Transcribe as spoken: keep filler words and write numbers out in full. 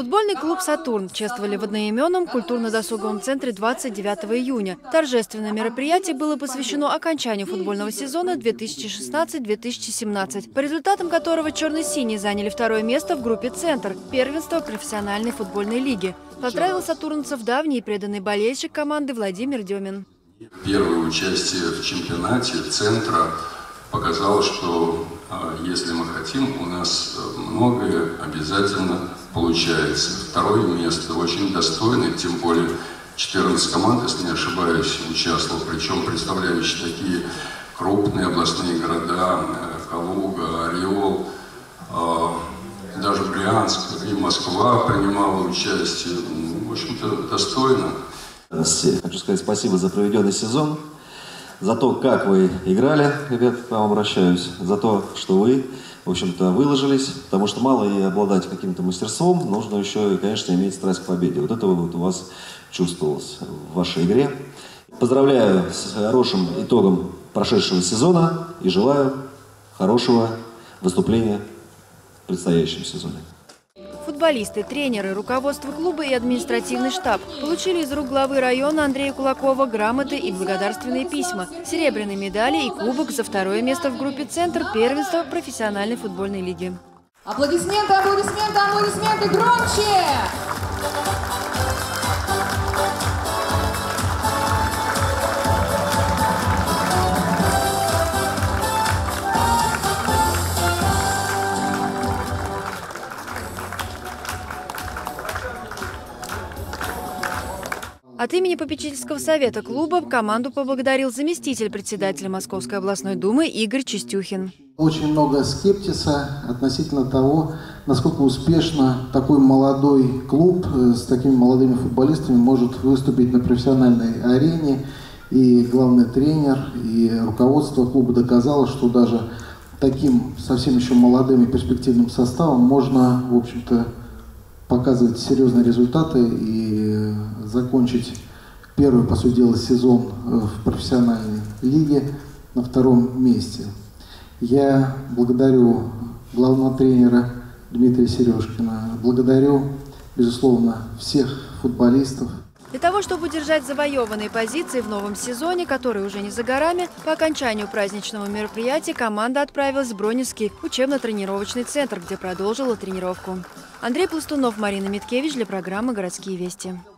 Футбольный клуб «Сатурн» чествовали в одноименном культурно-досуговом центре двадцать девятого июня. Торжественное мероприятие было посвящено окончанию футбольного сезона две тысячи шестнадцать — две тысячи семнадцать, по результатам которого черно-синие заняли второе место в группе «Центр» первенства профессиональной футбольной лиги. Поздравил сатурнцев давний и преданный болельщик команды Владимир Демин. Первое участие в чемпионате «Центра» показало, что если мы хотим, у нас многое обязательно получается. Второе место очень достойное, тем более четырнадцать команд, если не ошибаюсь, участвовало, причем представляющие такие крупные областные города: Калуга, Орел, даже Брянск и Москва принимала участие. В общем-то, достойно. Хочу сказать спасибо за проведенный сезон, за то, как вы играли, ребят, к вам обращаюсь, за то, что вы, в общем-то, выложились, потому что мало и обладать каким-то мастерством, нужно еще, конечно, иметь страсть к победе. Вот это вот у вас чувствовалось в вашей игре. Поздравляю с хорошим итогом прошедшего сезона и желаю хорошего выступления в предстоящем сезоне. Футболисты, тренеры, руководство клуба и административный штаб получили из рук главы района Андрея Кулакова грамоты и благодарственные письма, серебряные медали и кубок за второе место в группе «Центр» первенства профессиональной футбольной лиги. Аплодисменты, аплодисменты, аплодисменты, громче! От имени попечительского совета клуба команду поблагодарил заместитель председателя Московской областной думы Игорь Чистюхин. Очень много скептиса относительно того, насколько успешно такой молодой клуб с такими молодыми футболистами может выступить на профессиональной арене. И главный тренер, и руководство клуба доказало, что даже таким совсем еще молодым и перспективным составом можно, в общем-то, показывать серьезные результаты и закончить первый, по сути дела, сезон в профессиональной лиге на втором месте. Я благодарю главного тренера Дмитрия Сережкина, благодарю, безусловно, всех футболистов. Для того, чтобы удержать завоеванные позиции в новом сезоне, который уже не за горами, по окончанию праздничного мероприятия команда отправилась в Бронинский учебно-тренировочный центр, где продолжила тренировку. Андрей Пластунов, Марина Миткевич для программы «Городские вести».